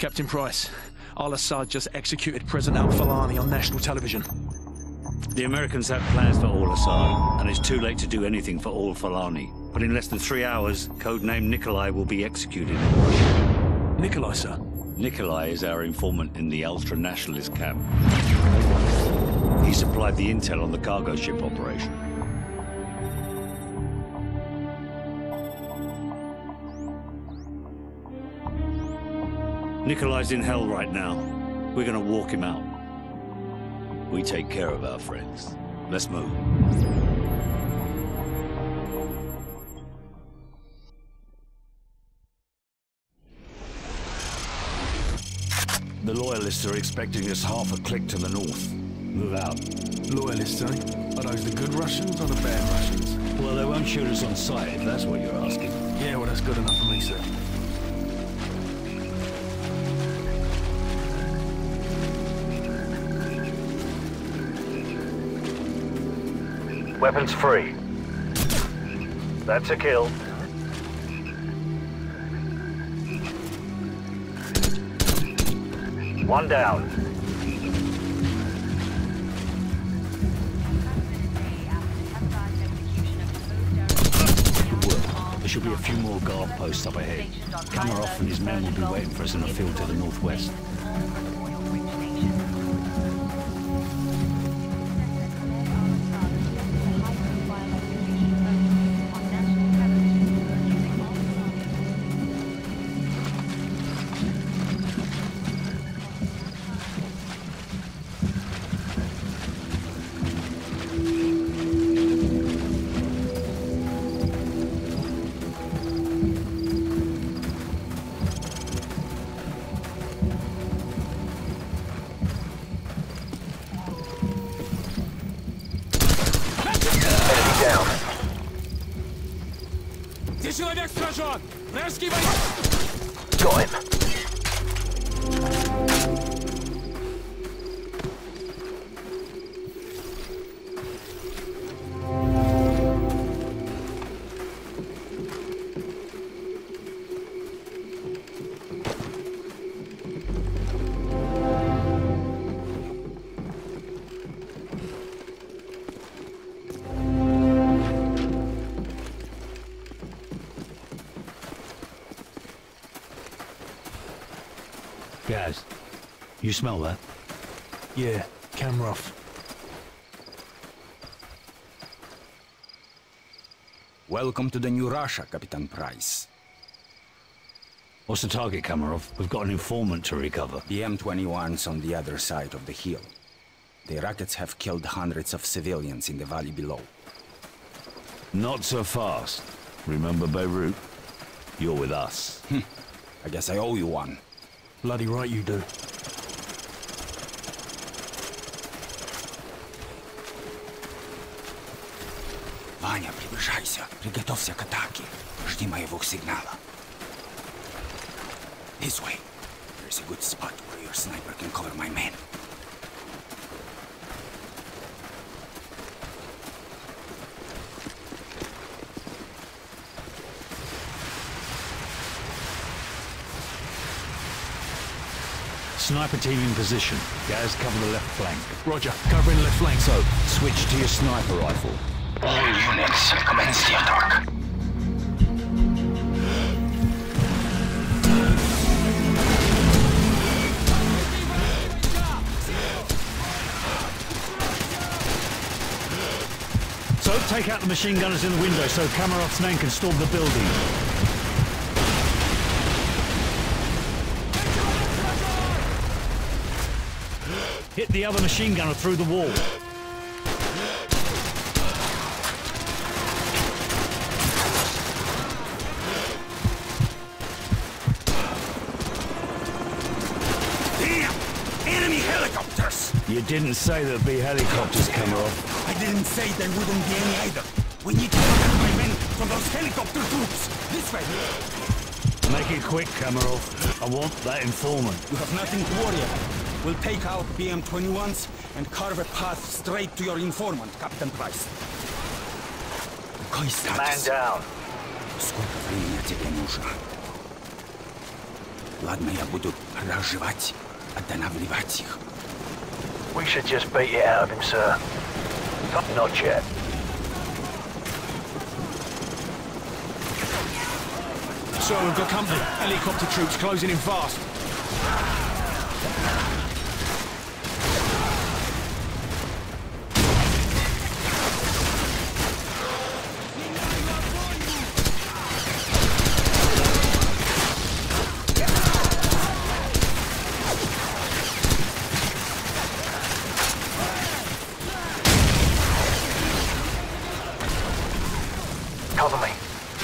Captain Price, al-Assad just executed President al-Falani on national television. The Americans have plans for al-Assad, and it's too late to do anything for al-Falani. But in less than 3 hours, codename Nikolai will be executed in Russia. Nikolai, sir? Nikolai is our informant in the ultra-nationalist camp. He supplied the intel on the cargo ship operation. Nikolai's in hell right now. We're gonna walk him out. We take care of our friends. Let's move. The Loyalists are expecting us half a click to the north. Move out. Loyalists, eh? Are those the good Russians or the bad Russians? Well, they won't shoot us on sight, if that's what you're asking. Yeah, well, that's good enough for me, sir. Weapons free. That's a kill. One down. Good work. There should be a few more guard posts up ahead. Kamarov and his men will be waiting for us in a field to the northwest. Человек сражен! Вражеский войск! Got him. Gaz, you smell that? Yeah, Kamarov. Welcome to the new Russia, Captain Price. What's the target, Kamarov? We've got an informant to recover. The M21's on the other side of the hill. The rockets have killed hundreds of civilians in the valley below. Not so fast. Remember Beirut? You're with us. I guess I owe you one. Bloody right you do. Ваня, приближайся. Приготовься к атаке. Жди моего сигнала. This way. There's a good spot where your sniper can cover my men. Sniper team in position. Gaz, cover the left flank. Roger, covering the left flank. So, switch to your sniper rifle. All units, commence the attack. So, take out the machine gunners in the window so Kamarov's men can storm the building. Hit the other machine gunner through the wall. Damn! Enemy helicopters! You didn't say there'd be helicopters, Kamarov. I didn't say there wouldn't be any either. We need to protect my men from those helicopter troops. This way. Make it quick, Kamarov. I want that informant. You have nothing to worry about. We'll take out BM-21s and carve a path straight to your informant, Captain Price. Какой статус? Man down. Сколько времени тебе нужно? Ладно, я буду разжевать, останавливать их. We should just beat it out of him, sir. Not yet. Sir, we've got company. Helicopter troops closing in fast. Cover me.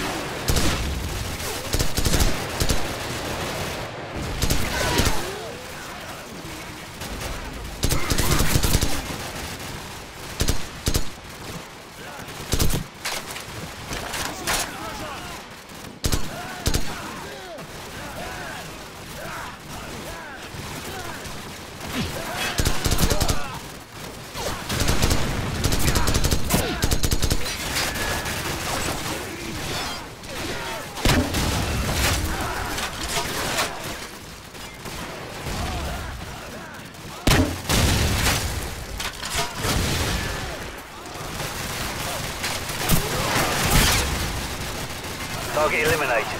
Target eliminated.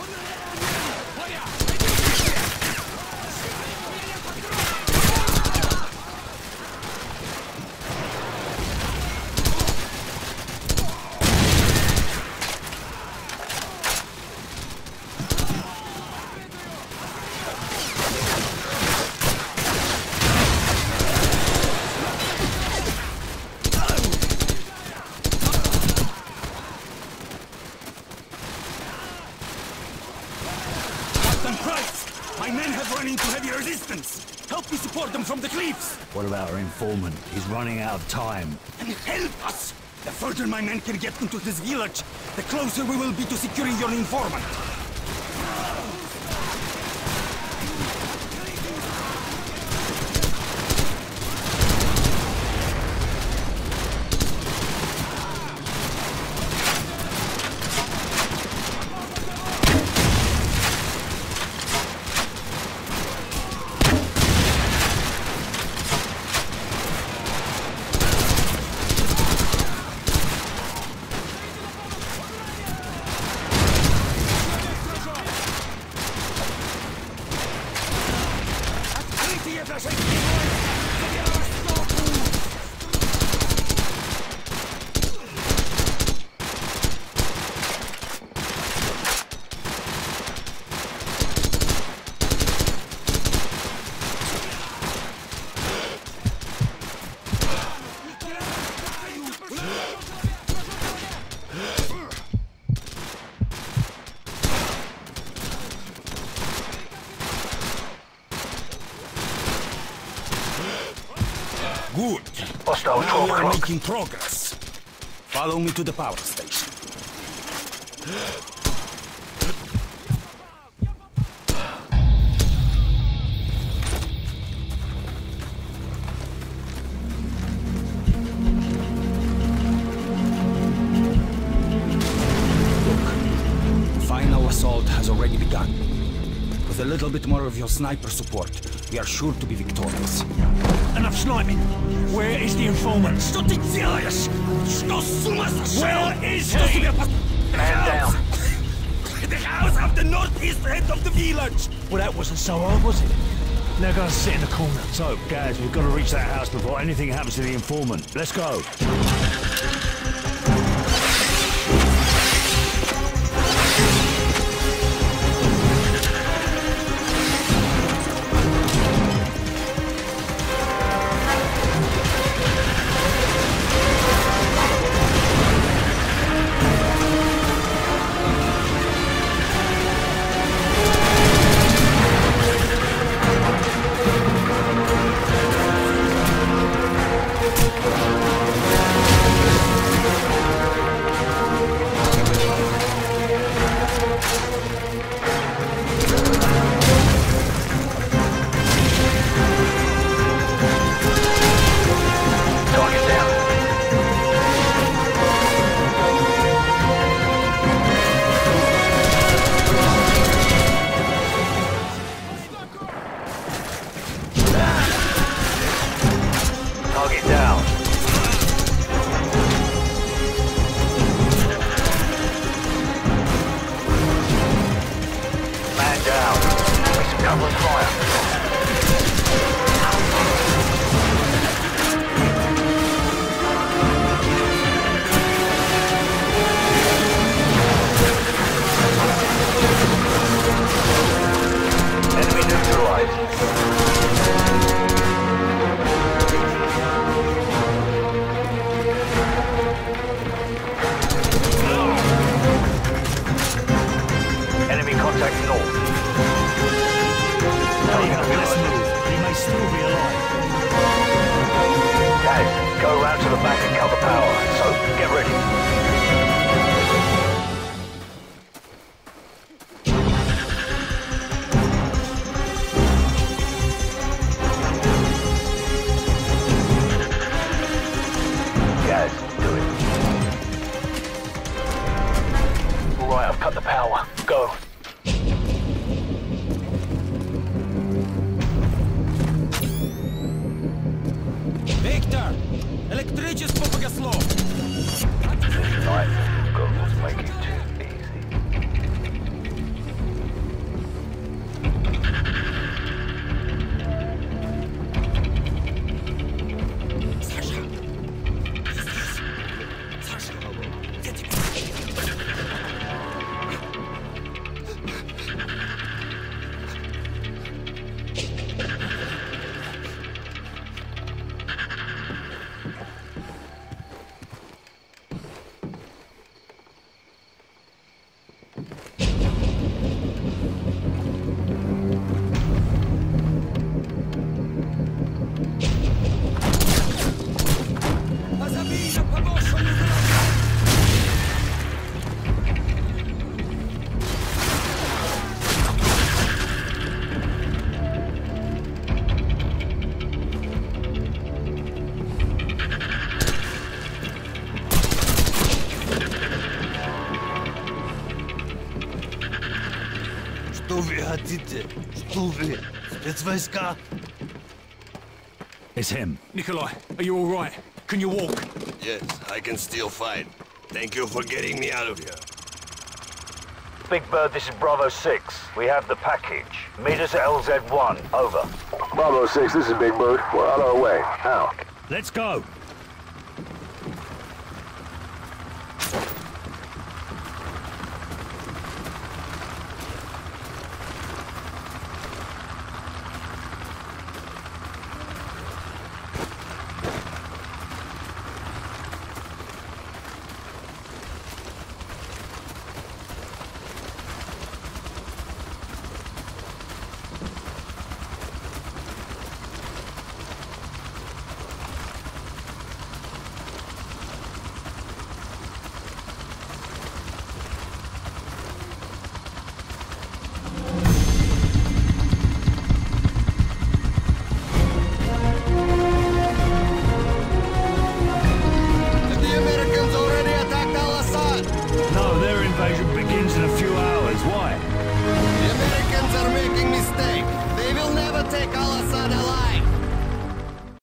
Captain Price! My men have run into heavy resistance! Help me support them from the cliffs! What about our informant? He's running out of time. And help us! The further my men can get into this village, the closer we will be to securing your informant. Good. Hostile Now 12 we are o'clock. making progress. Follow me to the power station. Look, final assault has already begun. With a little bit more of your sniper support, we are sure to be victorious. Enough sniping. Where is the informant? Что ты делаешь? Что с ума сошел? Where is Что he? себе Man down. The house of the northeast end of the village! Well, that wasn't so hard, was it? Now go and sit in the corner. So, Gaz, we've got to reach that house before anything happens to the informant. Let's go. Open fire. Enemy neutralized. Enemy contact north. Let's move. He may still be alive. Guys, go around to the back and cut the power. So, get ready. Guys, do it. All right, I've cut the power. Go. Victor! Электричество погасло! This night, goggles make it too easy. Позабили подошвами врага! Что вы хотите? Что вы? Спецвойска? It's him. Nikolai, are you all right? Can you walk? Yes, I can still fight. Thank you for getting me out of here. Big Bird, this is Bravo 6. We have the package. Meet us at LZ1. Over. Bravo 6, this is Big Bird. We're on our way. Out. Let's go.